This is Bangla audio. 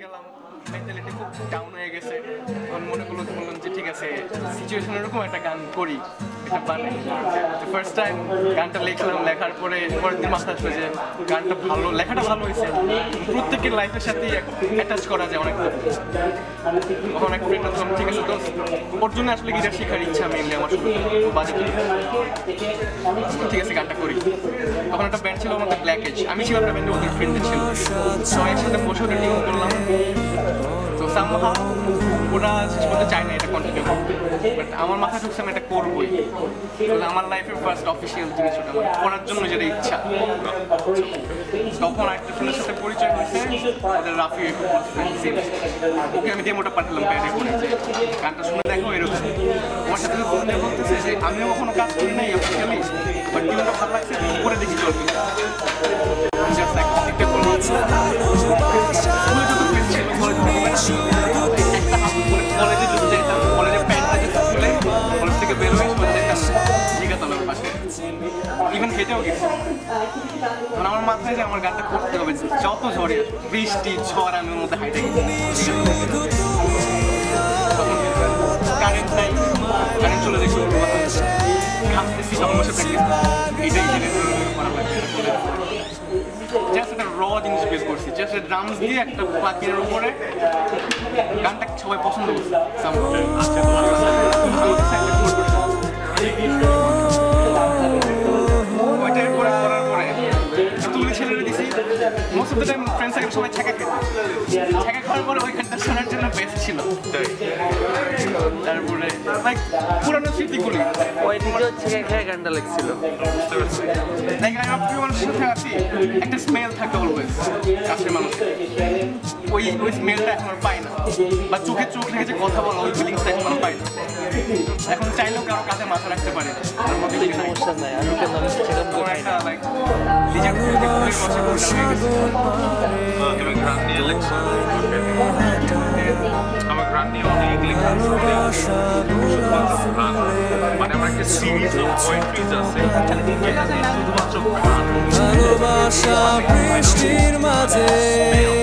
গেলাম, মেন্টালিটি খুব ডাউন হয়ে গেছে। তখন মনে করলো বললাম যে ঠিক আছে সিচুয়েশন এরকম একটা গান করি, একটা বানাই। ফার্স্ট টাইম গানটা লিখলাম, লেখার পরে পরের দিন মাথায় আসলো যে গানটা ভালো, লেখাটা ভালো হয়েছে, প্রত্যেকের লাইফের সাথেই অ্যাটাচ করা যায় অনেকটা। তখন এক ফ্রেন্ড আসলাম, ঠিক আছে তো ওর জন্য আসলে গিটার শেখার ইচ্ছা মেনলি আমার, শুধু বাজেট ঠিক আছে গানটা করি। তখন একটা ব্যান্ড ছিল আমাদের ব্ল্যাক এজ, আমি ছিলাম একটা ব্যান্ডে, ওদের ফ্রেন্ডদের ছিল, সবাই একসাথে বসে ওটা টিউন করলাম। তো সামহাউ ওরা শেষ পর্যন্ত চায় না এটা কন্টিনিউ করতে, বাট আমার মাথায় ঢুকছে আমি এটা করবোই। আমার লাইফের ফার্স্ট অফিসিয়াল জিনিস ওটা, আমার করার জন্য যেটা ইচ্ছা। তখন আরেকটা ফ্রেন্ডের সাথে পরিচয় হয়েছে, ওদের রাফি, ওকে আমি ডেমোটা পাঠালাম ব্যান্ডে করে যে গানটা শুনে দেখো এরকম। আমার সাথে ফোন দিয়ে বলতেছে যে আমিও কখনো কাজ করি নাই অফিসিয়ালি, বাট টিউনটা ভালো লাগছে, করে দেখি চলবে। কলেজে যদি যেতাম, কলেজে প্যান্টটা যদি খুলে কলেজ থেকে বের হয়ে চলে যেতাম জিগাতলার পাশে, ইভেন হেঁটেও গেছি। মানে আমার মাথায় যে আমার গানটা করতে হবে, যত ঝড়ে বৃষ্টি ঝড় আমি ওর মধ্যে হাইটে গেছি। তখন কারেন্ট নাই, কারেন্ট চলে দেখছি ঘামতেছি, তখন বসে প্র্যাকটিস এইটাই জেনে করা লাগবে। জাস্ট একটা র জিনিস বের করছি, জাস্ট ড্রামস দিয়ে একটা প্লাগিনের উপরে গানটা সবাই পছন্দ করছে। ওইটার পরে করার পরে তুলি ছেড়ে দিছি, most of the time friends circle সবাই ছ্যাঁকা খেত, ছ্যাঁকা খাওয়ার পরে ওই গানটা শোনার জন্য বেস্ট ছিল। তারপরে লাইক পুরানো স্মৃতিগুলি, ওই দিকে হচ্ছে গানটা লেগছিল, লাইক আমি প্রিয় মানুষের সাথে আছি, একটা স্মেল থাকে অলওয়েজ কাছের মানুষের, ওই স্মেলটা এখন আর পাই না, বা চোখে চোখ রেখে যে কথা বলা ওই ফিলিংসটা এখন আর পাই না। এখন চাইলেও কারো কাছে মাথা রাখতে পারে, তার মধ্যে কিছু সমস্যা নাই। আমি কেন একটা লাইক নিজের বসে গ্রান নিয়ে লেখা, আমার গ্রান নিয়ে অনেক লেখা, মানে আমার একটা সিরিজ অফ পোয়েট্রিজ আছে, শুধুমাত্র ভালোবাসা বৃষ্টির মাঝে